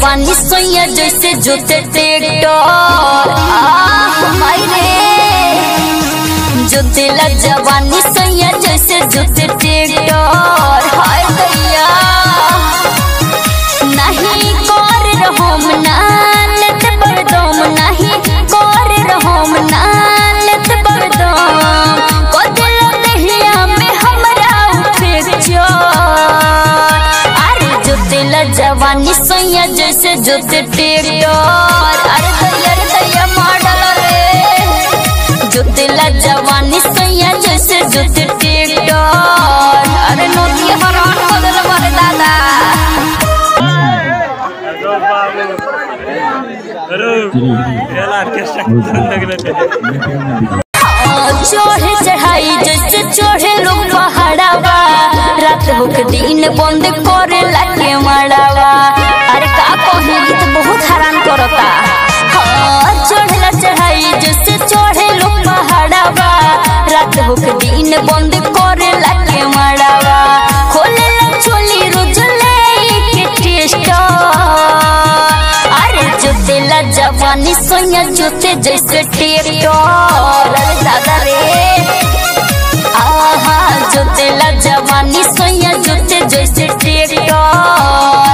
जवानी सोया जैसे जोते ट्रैक्टर जोतेला जवानी सोया जैसे जोते ट्रैक्टर। हाय दैया नहीं कर रहम ना लेत बरदम, नहीं कर रहम ना लेत बरदम, कदल दहिया में हमरा फ्रैक्चर। अरे जोतेला जवानी सोया जैसे जोते ट्रैक्टर। अरे दैया मॉडल रे जोतेला जवानी सोया जैसे जोते ट्रैक्टर। अरे नोटिया हरान बदल मारे दादा चढ़े चढ़ाई जैसे चढ़े लोग पहाड़ावा, रात होक दिन बंद करे लाके माड़ावा। अरे का कहूं तो बहुत हैरान करता। चढ़ला चढ़ाई जैसे चढ़े लोग पहाड़ावा, रात होक दिन बंद करे लाके माड़ावा। खोले ला चोली रोज ले के जोतेला जवानी सोया जोते जैसे ट्रैक्टर। अरे दादा रे आहा जोतेला जवानी सोया जोते जैसे ट्रैक्टर।